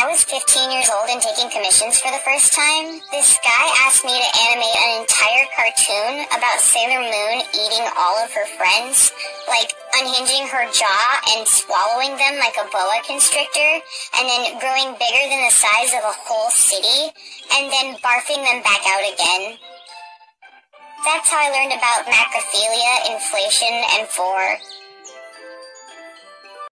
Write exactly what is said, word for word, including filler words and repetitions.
was fifteen years old and taking commissions for the first time, this guy asked me to animate an entire cartoon about Sailor Moon eating all of her friends, like unhinging her jaw and swallowing them like a boa constrictor, and then growing bigger than the size of a whole city, and then barfing them back out again. That's how I learned about macrophilia, inflation, and four.